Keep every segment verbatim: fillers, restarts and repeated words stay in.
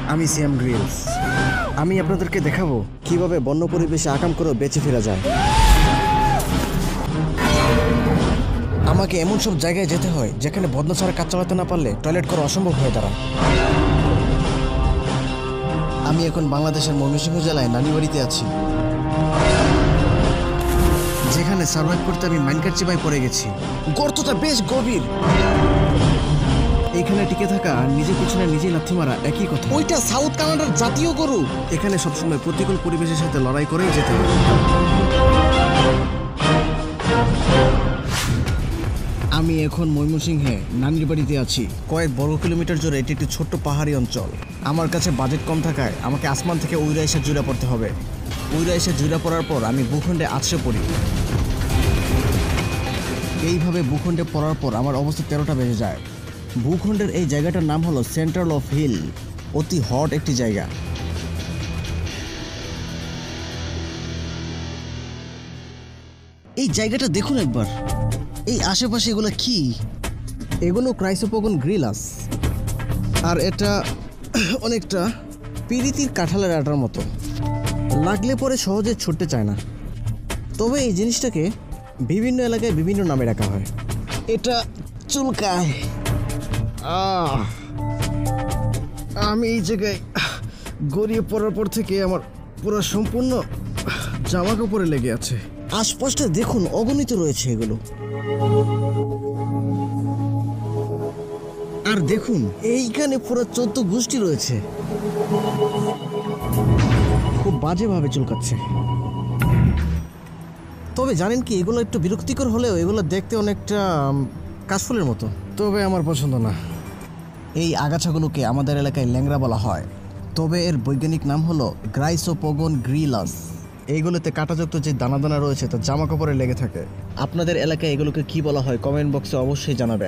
আমি সিয়াম গ্রিলস। আমি আপনাদেরকে দেখাবো কিভাবে বন্য পরিবেশে আকাম করে বেঁচে ফেরা যায়। আমাকে এমন সব জায়গায় যেতে হয় যেখানে বদনা ছাড়া কাজ চালাতে না পারলে টয়লেট করা অসম্ভব হয়ে দাঁড়ায়। আমি এখন বাংলাদেশের ময়মনসিংহ জেলায় নানি বাড়িতে আছি, যেখানে সার্ভাইভ করতে আমি মাইনকার চিপায় পড়ে গেছি। গর্তটা বেশ গভীর। এখানে টিকে থাকা আর নিজের পিছনে নিজেই লাথি মারা একই কথা। ওইটা সাউথ কানাডার জাতীয় গরু। এখানে সবসময় প্রতিকূল পরিবেশের সাথে লড়াই করেই যেতে হবে। আমি এখন ময়মনসিংহে নানির বাড়িতে আছি। কয়েক বর্গ কিলোমিটার জুড়ে এটি একটি ছোট্ট পাহাড়ি অঞ্চল। আমার কাছে বাজেট কম থাকায় আমাকে আসমান থেকে উইরা এসে জুড়ে পড়তে হবে। উইরা এসে জুড়ে পড়ার পর আমি ভূখণ্ডে আছড়ে পড়ি। এইভাবে ভূখণ্ডে পড়ার পর আমার অবস্থা তেরোটা বেজে যায়। ভূখণ্ডের এই জায়গাটার নাম হলো সেন্ট্রাল অফ হিল। অতি হট একটি জায়গা। এই জায়গাটা দেখুন একবার। এই আশেপাশে এগুলো কি? এগুলো ক্রাইসোপগন গ্রিলাস। আর এটা অনেকটা পিরিতির কাঁঠালের আটার মতো। লাগলে পরে সহজে ছুটতে চায় না। তবে এই জিনিসটাকে বিভিন্ন এলাকায় বিভিন্ন নামে রাখা হয়। এটা চুলকায়। আহ আমি এই জায়গায় গড়িয়ে পড়ার পর থেকে আমার পুরো সম্পূর্ণ জামা কাপড়ে লেগে আছে। আশপাশটা দেখুন, অগণিত রয়েছে এগুলো। আর দেখুন এইখানে পুরো চোদ্দ গোষ্ঠী রয়েছে। খুব বাজেভাবে চুলকাচ্ছে। তবে জানেন কি, এগুলো একটু বিরক্তিকর হলেও এগুলো দেখতে অনেকটা কাশফুলের মতো। তবে আমার পছন্দ না। এই আগাছাগুলোকে আমাদের এলাকায় ল্যাংড়া বলা হয়, তবে এর বৈজ্ঞানিক নাম হলো গ্রাইসোপগন গ্রিলাস। এইগুলোতে কাঁটাযুক্ত যে দানা দানা রয়েছে তা জামা কাপড়ে লেগে থাকে। আপনাদের এলাকায় এগুলোকে কি বলা হয় কমেন্ট বক্সে অবশ্যই জানাবেন।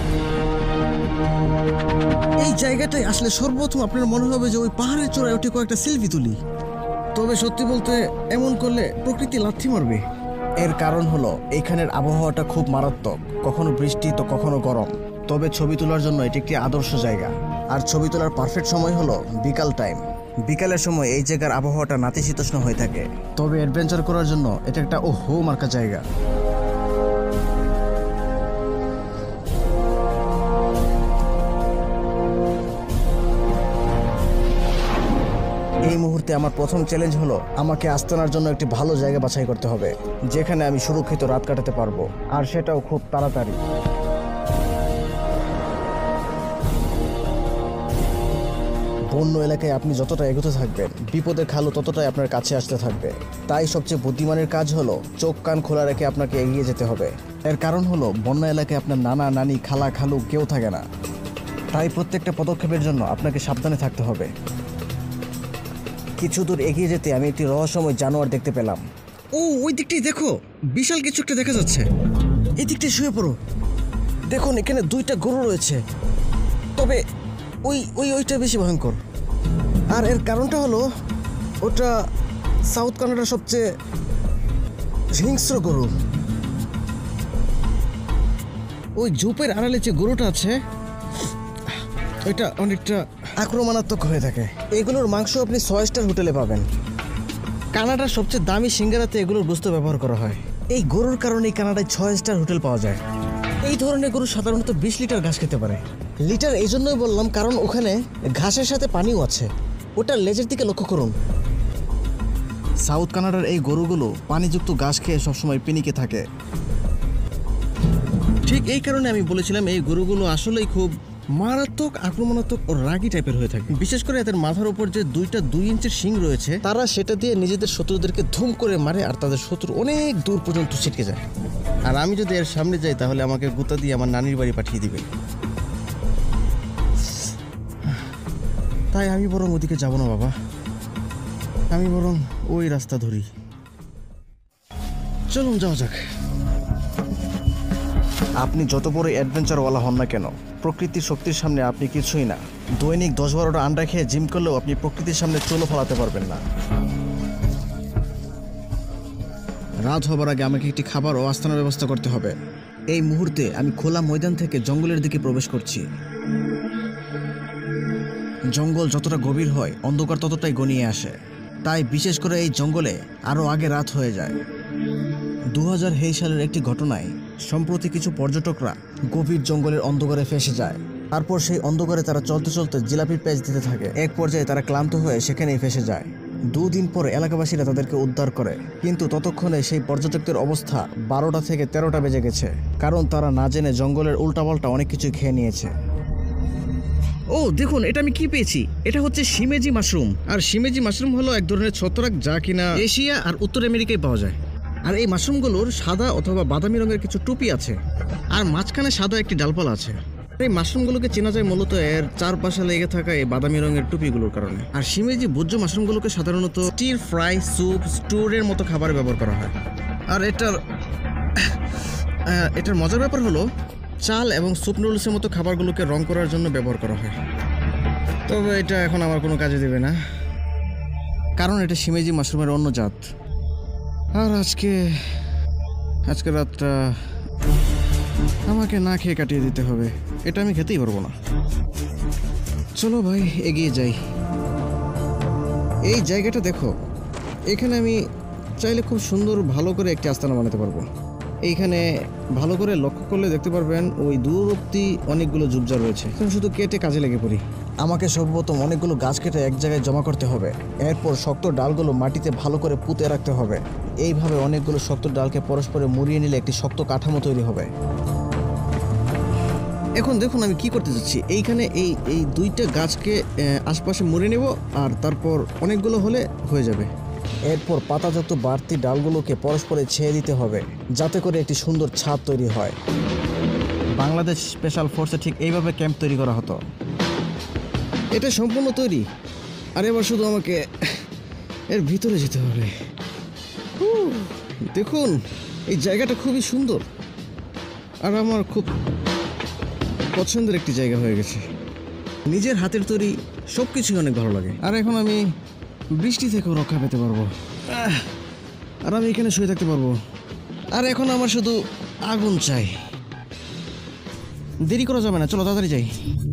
এই জায়গাটায় আসলে সর্বপ্রথম আপনার মনে হবে যে ওই পাহাড়ের চূড়ায় ওঠে কয়েকটা সেলফি তুলি। তবে সত্যি বলতে এমন করলে প্রকৃতি লাথি মারবে। এর কারণ হলো এইখানের আবহাওয়াটা খুব মারাত্মক, কখনো বৃষ্টি তো কখনো গরম। তবে ছবি তোলার জন্য এটি একটি আদর্শ জায়গা। আর ছবি তোলার পারফেক্ট সময় হলো বিকাল টাইম। বিকালের সময় এই জায়গার আবহাওয়াটা নাতিশীতোষ্ণ হয়ে থাকে। তবে অ্যাডভেঞ্চার করার জন্য এটা একটা ও হো মার্কা জায়গা। এই মুহূর্তে আমার প্রথম চ্যালেঞ্জ হলো আমাকে আস্তানার জন্য একটি ভালো জায়গা বাছাই করতে হবে, যেখানে আমি সুরক্ষিত রাত কাটাতে পারবো, আর সেটাও খুব তাড়াতাড়ি। বন্য এলাকায় আপনি যতটা এগোতে থাকবেন, বিপদের খালু ততটাই আপনার কাছে আসতে থাকবে। তাই সবচেয়ে বুদ্ধিমানের কাজ হলো চোখ কান খোলা রেখে আপনাকে এগিয়ে যেতে হবে। এর কারণ হলো বন্য এলাকায় আপনার নানা নানি খালা খালু কেউ থাকে না। তাই প্রত্যেকটা পদক্ষেপের জন্য আপনাকে সাবধানে থাকতে হবে। কিছু দূর এগিয়ে যেতে আমি একটি রহস্যময় জানোয়ার দেখতে পেলাম। ও ওই দিকটাই দেখো, বিশাল কিছু একটা দেখা যাচ্ছে। এই দিকটায় শুয়ে পড়ো। দেখুন এখানে দুইটা গরু রয়েছে, তবে ওই ওই ওইটা বেশি ভয়ঙ্কর। আর এর কারণটা হলো ওটা সাউথ কানাডার সবচেয়ে হিংস্র গরু। ওই ঝোপের আড়ালে যে গরুটা আছে ওইটা অনেকটা আক্রমণাত্মক হয়ে থাকে। এগুলোর মাংস আপনি ছয় স্টার হোটেলে পাবেন। কানাডার সবচেয়ে দামি সিঙ্গারাতে এগুলোর গোস্ত ব্যবহার করা হয়। এই গরুর কারণে কানাডায় ছয় স্টার হোটেল পাওয়া যায়। এই ধরনের গরু সাধারণত বিশ লিটার ঘাস খেতে পারে। লিটার এই জন্যই বললাম কারণ ওখানে ঘাসের সাথে পানিও আছে। ওটার লেজের দিকে লক্ষ্য করুন। সাউথ কানাডার এই গরুগুলো পানিযুক্ত ঘাস খেয়ে সবসময় পিনিকে থাকে। ঠিক এই কারণে আমি বলেছিলাম এই গরুগুলো আসলেই খুব মারাত্মক, আক্রমণাত্মক ও রাগী টাইপের হয়ে থাকে। বিশেষ করে এদের মাথার উপর যে দুইটা দুই ইঞ্চের শিং রয়েছে, তারা সেটা দিয়ে নিজেদের শত্রুদেরকে ধুম করে মারে আর তাদের শত্রু অনেক দূর পর্যন্ত ছিটকে যায়। আর আমি যদি এর সামনে যাই তাহলে আমাকে গুতা দিয়ে আমার নানির বাড়ি পাঠিয়ে দিবে। তাই আমি বরং ওদিকে যাব না বাবা, আমি বরং ওই রাস্তা ধরি। চলুন যাওয়া যাক। আপনি যত বড় অ্যাডভেঞ্চারওয়ালা হন না কেন, প্রকৃতির শক্তির সামনে আপনি কিছুই না। দৈনিক দশ বারোটা আন্ডা খেয়ে জিম করলেও আপনি প্রকৃতির সামনে চুলও ফলাতে পারবেন না। রাত হবার আগে আমাকে একটি খাবার ও আস্তানার ব্যবস্থা করতে হবে। এই মুহূর্তে আমি খোলা ময়দান থেকে জঙ্গলের দিকে প্রবেশ করছি। জঙ্গল যতটা গভীর হয় অন্ধকার ততটাই ঘনিয়ে আসে, তাই বিশেষ করে এই জঙ্গলে আরও আগে রাত হয়ে যায়। দু হাজার তেইশ সালের একটি ঘটনায় সম্প্রতি কিছু পর্যটকরা গভীর জঙ্গলের অন্ধকারে ফেসে যায়। তারপর সেই অন্ধকারে তারা চলতে চলতে জিলাপির প্যাচ দিতে থাকে। এক পর্যায়ে তারা ক্লান্ত হয়ে সেখানেই ফেসে যায়। দুদিন পর এলাকাবাসীরা তাদেরকে উদ্ধার করে, কিন্তু ততক্ষণে সেই পর্যটকদের অবস্থা বারোটা থেকে তেরোটা বেজে গেছে, কারণ তারা না জেনে জঙ্গলের উল্টাপাল্টা অনেক কিছু খেয়ে নিয়েছে। ও দেখুন, এটা আমি কি পেয়েছি, এটা হচ্ছে শিমেজি মাশরুম। আর শিমেজি মাশরুম হলো এক ধরনের ছত্রাক যা কিনা এশিয়া আর উত্তর আমেরিকায় পাওয়া যায়। আর এই মাশরুমগুলোর সাদা অথবা বাদামি রঙের কিছু টুপি আছে, আর মাঝখানে সাদা একটি ডালপালা আছে। এই মাশরুমগুলোকে চেনা যায় মূলত এর চারপাশে লেগে থাকা এই বাদামি রঙের টুপিগুলোর কারণে। আর শিমেজি ভোজ্য মাশরুমগুলোকে সাধারণত স্টির ফ্রাই, স্যুপ, স্টুরের মতো খাবারে ব্যবহার করা হয়। আর এটার এটার মজার ব্যাপার হলো চাল এবং স্যুপ নুডলসের মতো খাবারগুলোকে রং করার জন্য ব্যবহার করা হয়। তবে এটা এখন আমার কোনো কাজে দেবে না, কারণ এটা শিমেজি মাশরুমের অন্য জাত। আর আজকে আজকে রাতটা আমাকে না খেয়ে কাটিয়ে দিতে হবে, এটা আমি খেতেই পারবো না। চলো ভাই এগিয়ে যাই। এই জায়গাটা দেখো, এখানে আমি চাইলে খুব সুন্দর ভালো করে একটি আস্তানা বানাতে পারবো। এইখানে ভালো করে লক্ষ্য করলে দেখতে পারবেন ওই দূর অব্দি অনেকগুলো ঝুপঝাড় রয়েছে। এখন শুধু কেটে কাজে লেগে পড়ি। আমাকে সর্বপ্রথম অনেকগুলো গাছ কেটে এক জায়গায় জমা করতে হবে। এরপর শক্ত ডালগুলো মাটিতে ভালো করে পুঁতে রাখতে হবে। এইভাবে অনেকগুলো শক্ত ডালকে পরস্পরে মুড়িয়ে নিলে একটি শক্ত কাঠামো তৈরি হবে। এখন দেখুন আমি কি করতে যাচ্ছি। এইখানে এই এই দুইটা গাছকে আশপাশে মুড়ে নেব, আর তারপর অনেকগুলো হলে হয়ে যাবে। এরপর পাতাজাত বাড়তি ডালগুলোকে পরস্পরে ছেয়ে দিতে হবে, যাতে করে একটি সুন্দর ছাদ তৈরি হয়। বাংলাদেশ স্পেশাল ফোর্সে ঠিক এইভাবে ক্যাম্প তৈরি করা হতো। এটা সম্পূর্ণ তৈরি, আর এবার শুধু আমাকে এর ভিতরে যেতে হবে। দেখুন এই জায়গাটা খুবই সুন্দর, আর আমার খুব পছন্দের একটি জায়গা হয়ে গেছে। নিজের হাতের তৈরি সব কিছুই অনেক ভালো লাগে। আর এখন আমি বৃষ্টি থেকেও রক্ষা পেতে পারবো, আর আমি এখানে শুয়ে থাকতে পারবো। আর এখন আমার শুধু আগুন চাই। দেরি করা যাবে না, চলো তাড়াতাড়ি যাই।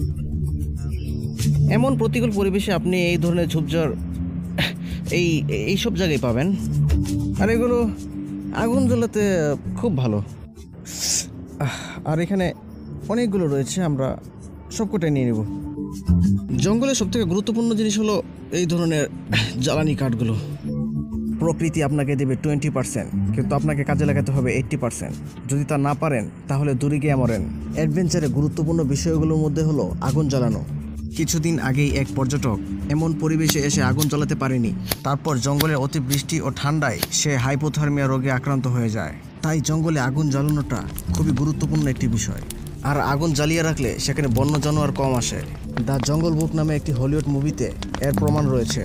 এমন প্রতিকূল পরিবেশে আপনি এই ধরনের ঝোপঝাড় এই এইসব জায়গায় পাবেন, আর এগুলো আগুন জ্বালাতে খুব ভালো। আর এখানে অনেকগুলো রয়েছে, আমরা সবকটাই নিয়ে নেব। জঙ্গলের সবথেকে গুরুত্বপূর্ণ জিনিস হলো এই ধরনের জ্বালানি কাঠগুলো। প্রকৃতি আপনাকে দেবে টোয়েন্টি পার্সেন্ট, কিন্তু আপনাকে কাজে লাগাতে হবে এইট্টি পার্সেন্ট। যদি তা না পারেন তাহলে দূরে গিয়ে মরেন। অ্যাডভেঞ্চারে গুরুত্বপূর্ণ বিষয়গুলোর মধ্যে হলো আগুন জ্বালানো। কিছুদিন আগেই এক পর্যটক এমন পরিবেশে এসে আগুন জ্বালাতে পারেনি। তারপর জঙ্গলের অতিবৃষ্টি ও ঠান্ডায় সে হাইপোথার্মিয়া রোগে আক্রান্ত হয়ে যায়। তাই জঙ্গলে আগুন জ্বালানোটা খুবই গুরুত্বপূর্ণ একটি বিষয়। আর আগুন জ্বালিয়ে রাখলে সেখানে বন্য জানোয়ার কম আসে। দ্য জঙ্গল বুক নামে একটি হলিউড মুভিতে এর প্রমাণ রয়েছে।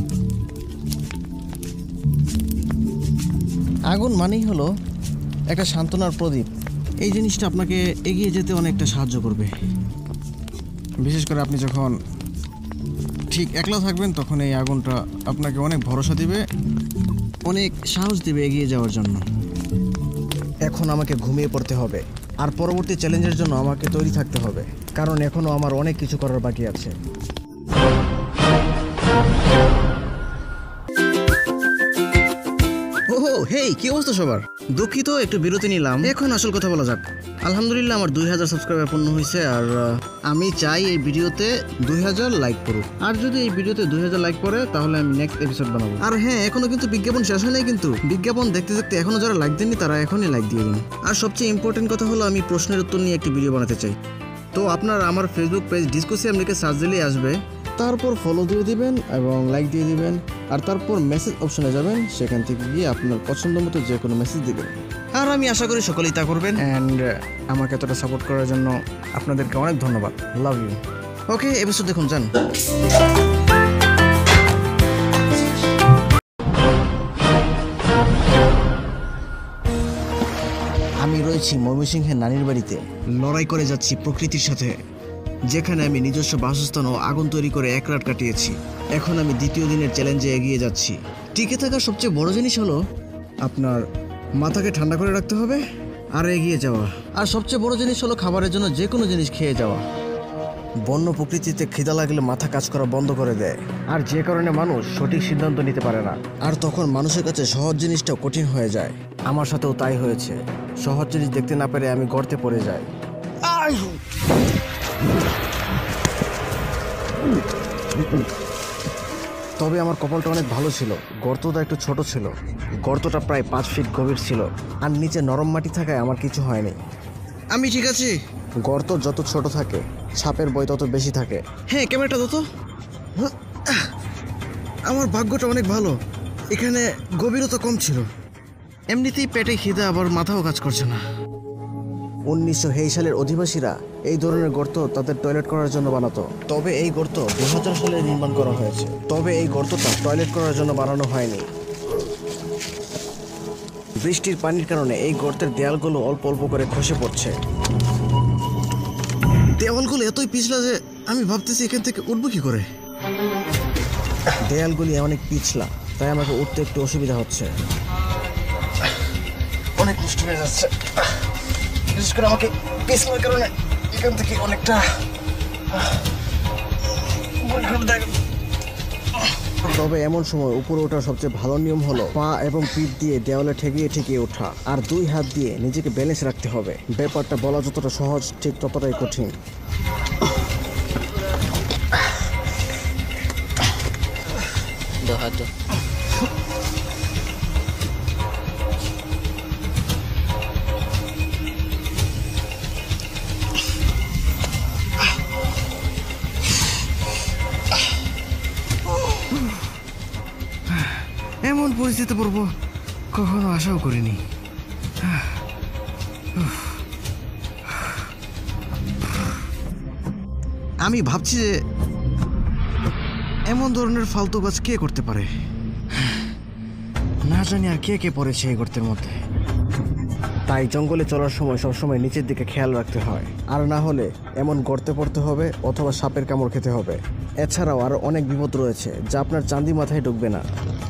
আগুন মানেই হলো একটা সান্ত্বনার প্রদীপ। এই জিনিসটা আপনাকে এগিয়ে যেতে অনেকটা সাহায্য করবে, বিশেষ করে আপনি যখন ঠিক একলা থাকবেন, তখন এই আগুনটা আপনাকে অনেক ভরসা দিবে, অনেক সাহস দিবে এগিয়ে যাওয়ার জন্য। এখন আমাকে ঘুমিয়ে পড়তে হবে, আর পরবর্তী চ্যালেঞ্জের জন্য আমাকে তৈরি থাকতে হবে, কারণ এখনও আমার অনেক কিছু করার বাকি আছে। ওহো হেই, কি অবস্থা সবার? দুঃখিত, একটু বিরতি নিলাম। এখন আসল কথা বলা যাক। আলহামদুলিল্লাহ আমার দুই হাজার সাবস্ক্রাইবার পূর্ণ হয়েছে, আর আমি চাই এই ভিডিওতে দুই হাজার লাইক করুক। আর যদি এই ভিডিওতে দুই হাজার লাইক পড়ে তাহলে আমি নেক্সট এপিসোড বানাবো। আর হ্যাঁ, এখনো কিন্তু বিজ্ঞাপন শেষ হয় নাই, কিন্তু বিজ্ঞাপন দেখতে দেখতে এখনো যারা লাইক দেননি তারা এখনই লাইক দিয়ে দিন। আর সবচেয়ে ইম্পর্টেন্ট কথা হলো আমি প্রশ্নের উত্তর নিয়ে একটি ভিডিও বানাতে চাই। তো আপনারা আমার ফেসবুক পেজ ডিসকোসিয়াম লিখে সার্চ দিলেই আসবে। তারপর ফলো দিয়ে দিবেন এবং লাইক দিয়ে দিবেন, আর তারপর মেসেজ অপশনে যাবেন, সেখান থেকে গিয়ে আপনার পছন্দ মতো যে কোনো মেসেজ দিবেন। আর আমি আশা করি সকলেই তা করবেন। অ্যান্ড আমাকে এতটা সাপোর্ট করার জন্য আপনাদেরকে অনেক ধন্যবাদ। Love you. ওকে, এপিসোড দেখুন যান। আমি রয়েছি ময়মনসিংহের নানির বাড়িতে। লড়াই করে যাচ্ছি প্রকৃতির সাথে, যেখানে আমি নিজস্ব বাসস্থান ও আগুন তৈরি করে এক রাত কাটিয়েছি। এখন আমি দ্বিতীয় দিনের চ্যালেঞ্জে এগিয়ে যাচ্ছি। টিকে থাকার সবচেয়ে বড় জিনিস হলো আপনার মাথাকে ঠান্ডা করে রাখতে হবে আর এগিয়ে যাওয়া। আর সবচেয়ে বড় জিনিস হলো খাবারের জন্য যে কোনো জিনিস খেয়ে যাওয়া। বন্য প্রকৃতিতে খিদা লাগলে মাথা কাজ করা বন্ধ করে দেয়, আর যে কারণে মানুষ সঠিক সিদ্ধান্ত নিতে পারে না। আর তখন মানুষের কাছে সহজ জিনিসটাও কঠিন হয়ে যায়। আমার সাথেও তাই হয়েছে। সহজ জিনিস দেখতে না পেরে আমি গর্তে পড়ে যাই। তবে আমার কপালটা অনেক ভালো ছিল। গর্তটা একটু ছোট ছিল। গর্তটা প্রায় পাঁচ ফিট গভীর ছিল, আর নিচে নরম মাটি থাকায় আমার কিছু হয়নি। আমি ঠিক আছি। গর্ত যত ছোট থাকে সাপের ভয় তত বেশি থাকে। হ্যাঁ, ক্যামেরাটা দতো। আমার ভাগ্যটা অনেক ভালো, এখানে গভীরতা কম ছিল। এমনিতেই পেটে খিদে, আবার মাথাও কাজ করছে না। উনিশশো তেইশ সালের অধিবাসীরা এই ধরনের গর্ত তাদের টয়লেট করার জন্য বানাতো। তবে এই গর্ত দুই হাজার সালে নির্মাণ করা হয়েছে। তবে এই গর্তটা টয়লেট করার জন্য বানানো হয়নি। বৃষ্টির পানির কারণে এই গর্তের দেয়ালগুলো অল্প অল্প করে খসে পড়ছে। দেওয়ালগুলো এতই পিছলা যে আমি ভাবতেছি এখান থেকে উঠবো কি করে। দেয়ালগুলি অনেক পিছলা, তাই আমাকে উঠতে একটু অসুবিধা হচ্ছে। অনেক কষ্ট হয়ে যাচ্ছে, বিশেষ করে আমাকে পিছলার কারণে এখান থেকে অনেকটা। তবে এমন সময় উপরে ওঠার সবচেয়ে ভালো নিয়ম হলো পা এবং পিঠ দিয়ে দেওয়ালে ঠেকিয়ে ঠেকিয়ে ওঠা, আর দুই হাত দিয়ে নিজেকে ব্যালেন্স রাখতে হবে। ব্যাপারটা বলা যতটা সহজ ঠিক ততটাই কঠিন। এমন পরিস্থিতি পড়বো কখনো আশাও করিনি। আমি ভাবছি যে এমন ধরনের ফালতু কাজ কে করতে পারে। না জানি আর কে কে পড়েছে এই গর্তের মধ্যে। তাই জঙ্গলে চলার সময় সবসময় নিচের দিকে খেয়াল রাখতে হয়, আর না হলে এমন গর্তে পড়তে হবে অথবা সাপের কামড় খেতে হবে। এছাড়াও আরো অনেক বিপদ রয়েছে যা আপনার চান্দি মাথায় ঢুকবে না।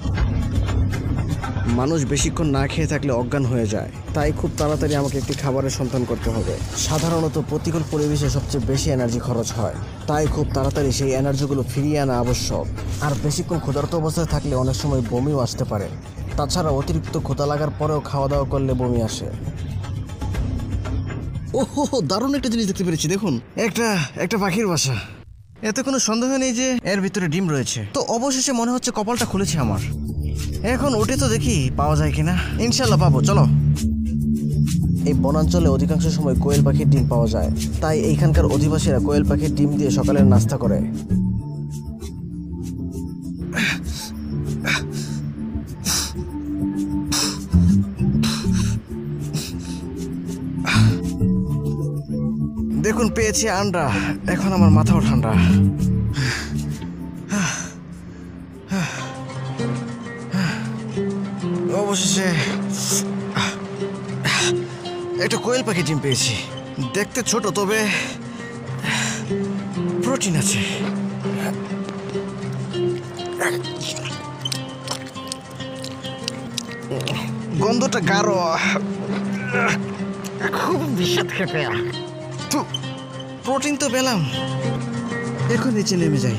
মানুষ বেশিক্ষণ না খেয়ে থাকলে অজ্ঞান হয়ে যায়, তাই খুব তাড়াতাড়ি আমাকে একটি খাবারের সন্ধান করতে হবে। সাধারণত প্রতিকূল পরিবেশে সবচেয়ে বেশি এনার্জি খরচ হয়, তাই খুব তাড়াতাড়ি সেই এনার্জিগুলো ফিরিয়ে আনা আবশ্যক। আর বেশিক্ষণ ক্ষুধার্ত অবস্থায় থাকলে অনেক সময় বমিও আসতে পারে। তাছাড়া অতিরিক্ত ক্ষুধা লাগার পরেও খাওয়া দাওয়া করলে বমি আসে। ওহো, দারুণ একটা জিনিস দেখতে পেরেছি। দেখুন, একটা একটা পাখির বাসা। এতে কোনো সন্দেহ নেই যে এর ভিতরে ডিম রয়েছে। তো অবশেষে মনে হচ্ছে কপালটা খুলেছে আমার। এখন উঠে তো দেখি পাওয়া যায় কিনা। ইনশাল্লাহ পাবো, চলো। এই বনাঞ্চলে অধিকাংশ সময় কোয়েল পাখির ডিম পাওয়া যায়, তাই এইখানকার অধিবাসীরা কোয়েল পাখির ডিম দিয়ে সকালের নাস্তা করে। দেখুন, পেয়েছি আন্ডা। এখন আমার মাথাও ঠান্ডা। অবশেষে একটা কোয়েল পাখি ডিম পেয়েছি। দেখতে ছোট, তবে প্রোটিন আছে। গন্ধটা গাঢ়, খুব বিস্বাদ খেতে। তো প্রোটিন তো পেলাম, এখন নিচে নেমে যাই।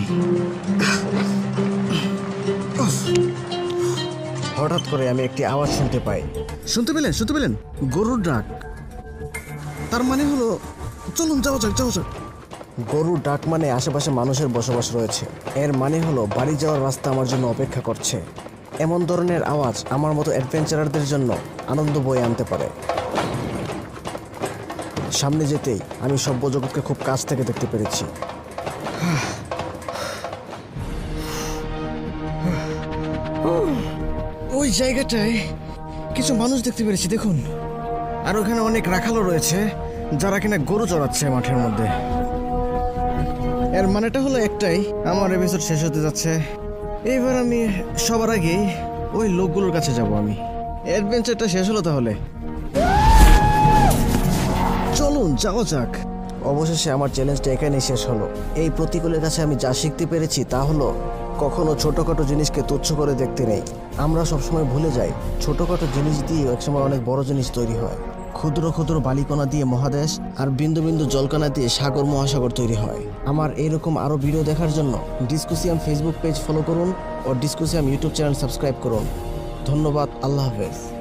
হঠাৎ করে আমি একটি আওয়াজ শুনতে পাই। শুনতে পেলেন? শুনতে পেলেন? গরুর ডাক। তার মানে হলো চলুন যাওয়া যাক, যাওয়া যাক। গরুর ডাক মানে আশেপাশে মানুষের বসবাস রয়েছে। এর মানে হলো বাড়ি যাওয়ার রাস্তা আমার জন্য অপেক্ষা করছে। এমন ধরনের আওয়াজ আমার মতো অ্যাডভেঞ্চারারদের জন্য আনন্দ বয়ে আনতে পারে। সামনে যেতেই আমি সভ্য জগৎকে খুব কাছ থেকে দেখতে পেরেছি। ওই জায়গাটায় কিছু মানুষ দেখতে পেরেছি, দেখুন। আর ওখানে অনেক রাখালও রয়েছে যারা কিনা গরু চড়াচ্ছে মাঠের মধ্যে। এর মানেটা হলো একটাই, আমার এপিসোড শেষ হতে যাচ্ছে। এইবার আমি সবার আগে ওই লোকগুলোর কাছে যাব। আমি অ্যাডভেঞ্চারটা শেষ হলো, তাহলে চলুন যাওয়া যাক। অবশেষে আমার চ্যালেঞ্জটা এখানেই শেষ হলো। এই প্রতিকূলের কাছে আমি যা শিখতে পেরেছি তা হলো কখনো ছোটখাটো জিনিসকে তুচ্ছ করে দেখতে নেই। আমরা সবসময় ভুলে যাই ছোটখাটো জিনিস দিয়ে একসময় অনেক বড় জিনিস তৈরি হয়। ক্ষুদ্র ক্ষুদ্র বালিকণা দিয়ে মহাদেশ আর বিন্দু বিন্দু জলকণা দিয়ে সাগর মহাসাগর তৈরি হয়। আমার এইরকম আরও ভিডিও দেখার জন্য ডিসকোসিয়াম ফেসবুক পেজ ফলো করুন ও ডিসকোসিয়াম ইউটিউব চ্যানেল সাবস্ক্রাইব করুন। ধন্যবাদ। আল্লাহ হাফেজ।